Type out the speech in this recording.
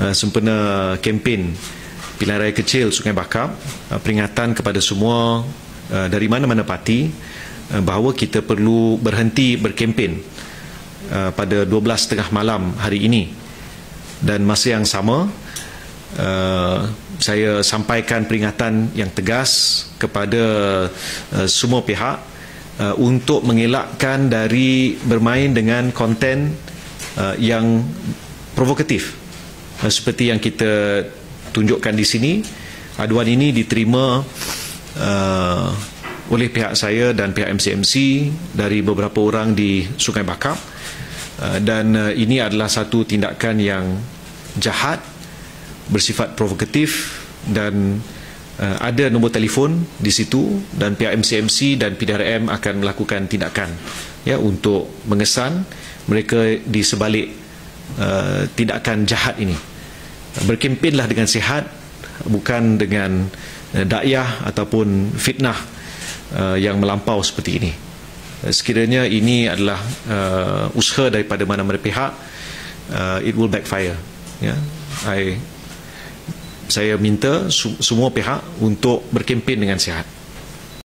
sempena kempen pilihan raya kecil Sungai Bakap, peringatan kepada semua dari mana-mana parti bahawa kita perlu berhenti berkempen pada 12:30 malam hari ini. Dan masa yang sama, saya sampaikan peringatan yang tegas kepada semua pihak untuk mengelakkan dari bermain dengan konten yang provokatif seperti yang kita tunjukkan di sini. Aduan ini diterima oleh pihak saya dan pihak MCMC dari beberapa orang di Sungai Bakap, dan ini adalah satu tindakan yang jahat, bersifat provokatif, dan ada nombor telefon di situ, dan pihak MCMC dan PDRM akan melakukan tindakan untuk mengesan mereka di sebalik tindakan jahat ini. Berkempenlah dengan sihat, bukan dengan dakyah ataupun fitnah yang melampau seperti ini. Sekiranya ini adalah usaha daripada mana-mana pihak, it will backfire. Saya minta semua pihak untuk berkempen dengan sihat.